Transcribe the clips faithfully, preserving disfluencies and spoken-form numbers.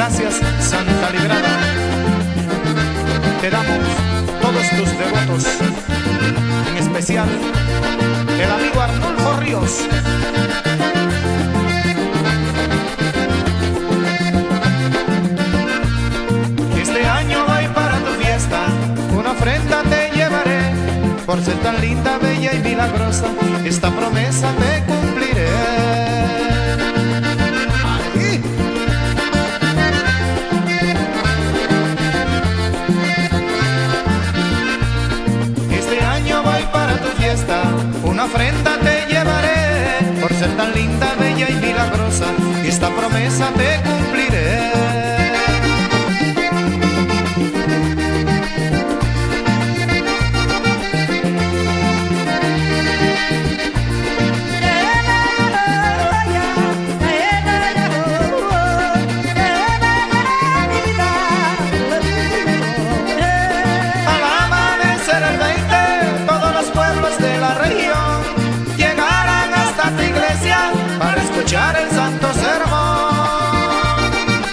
Gracias, Santa Librada. Te damos todos tus devotos, en especial el amigo Arnulfo Ríos. Este año voy para tu fiesta, una ofrenda te llevaré. Por ser tan linda, bella y milagrosa, esta promesa te cumpliré. ¡Ay! Este año voy para tu fiesta, una ofrenda te llevaré. Por ser tan linda, bella y milagrosa, esta promesa te cumpliré. Escuchar el santo sermón.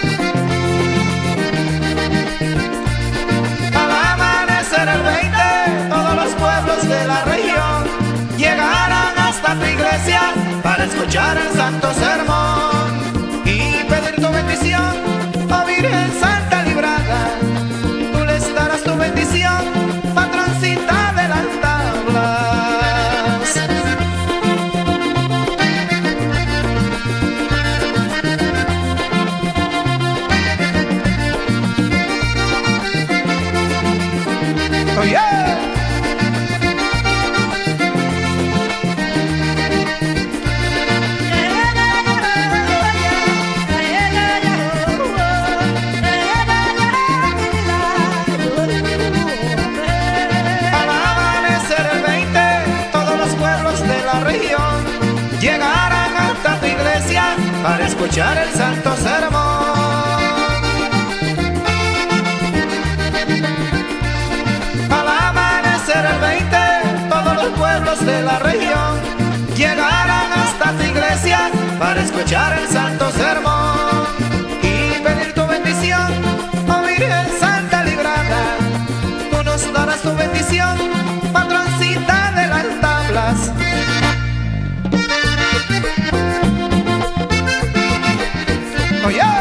Al amanecer el veinte, todos los pueblos de la región llegarán hasta tu iglesia para escuchar el santo sermón y pedir tu bendición, oh Virgen Santa Librada. Tú les darás tu bendición, patroncita de las tablas. Oh yeah. Al amanecer el veinte, todos los pueblos de la región llegarán hasta tu iglesia para escuchar el santo sermón. El veinte, todos los pueblos de la región llegarán hasta tu iglesia para escuchar el santo sermón y pedir tu bendición, oh Virgen Santa Librada. Tú nos darás tu bendición, patroncita de las tablas. Oh yeah.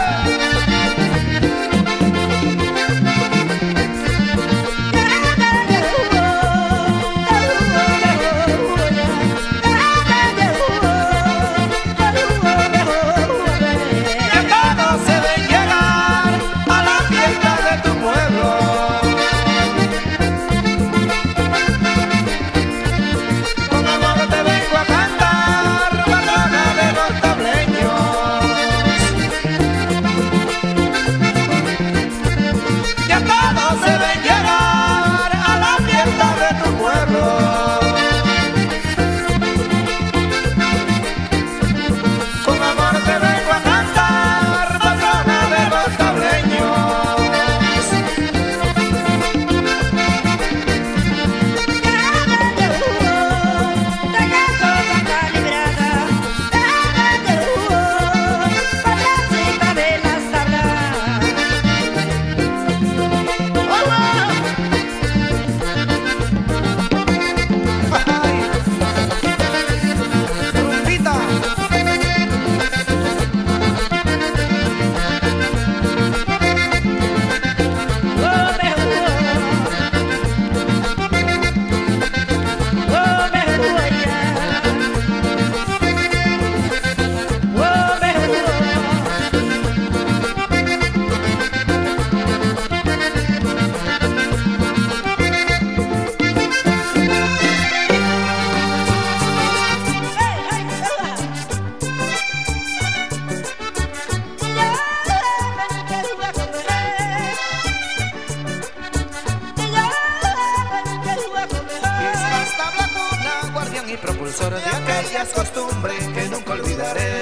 Propulsor de aquellas costumbres que nunca olvidaré.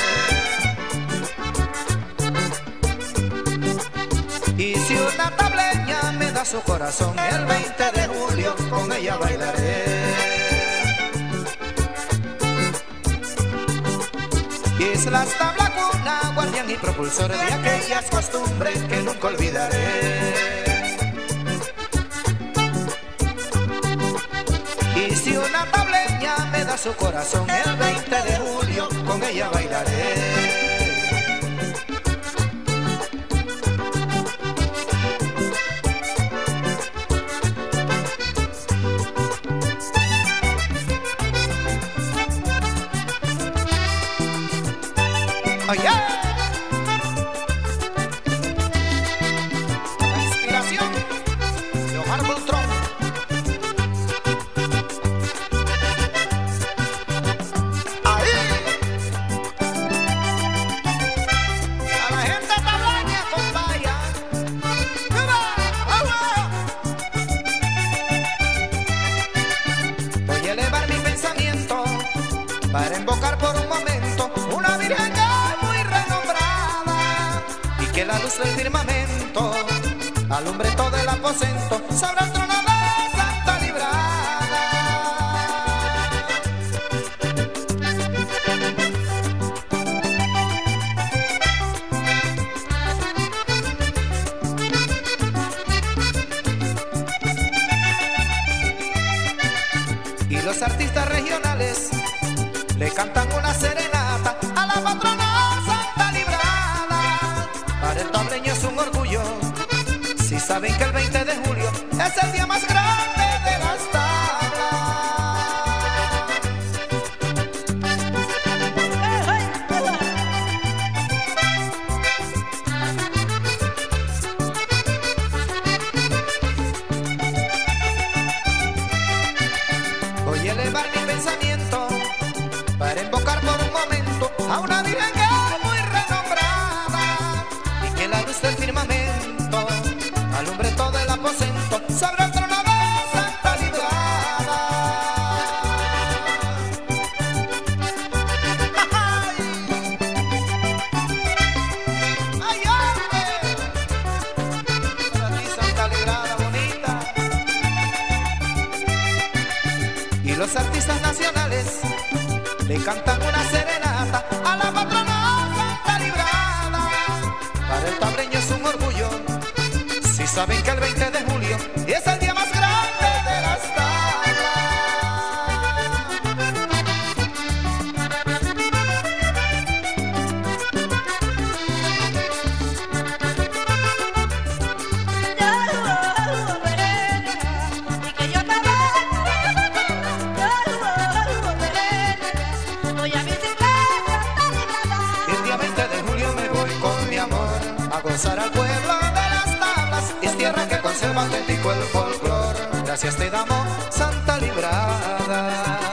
Y si una tableña me da su corazón, el veinte de julio con ella bailaré. Islas Tabla Cuna, guardián y propulsor de aquellas costumbres que nunca olvidaré. Y si una tableña me da su corazón, el veinte de julio con ella bailaré. Oh, yeah. La inspiración de Omar Beltrán. Ahí. A la gente tablaña con vaya. Voy a elevar mi pensamiento para invocar por un momento una virgen que la luz del firmamento alumbre todo el aposento sobre el trono de Santa Librada. Y los artistas regionales le cantan una serenata a la patrona Santa Librada. Para el tableño es un orgullo, si saben que el veinte de julio es el día más grande de las tablas. Voy a elevar mi pensamiento para invocar por un momento a una virgen que es muy renombrada y que la luz del firmamento alumbre todo el aposento sobre el trono de Santa Librada. ¡Ay, hombre! Para ti, Santa Librada bonita. Y los artistas nacionales le cantan una serenata a la patrona Santa Librada. Para el tableño es un orgullo, si saben que el veinte de julio es el día más grande de las tablas. Y que yo te voy a visitar Santa Librada. El día veinte de julio me voy con mi amor a gozar al pueblo de las tablas. Es tierra que conserva auténtico el folclor. Gracias te damos, Santa Librada.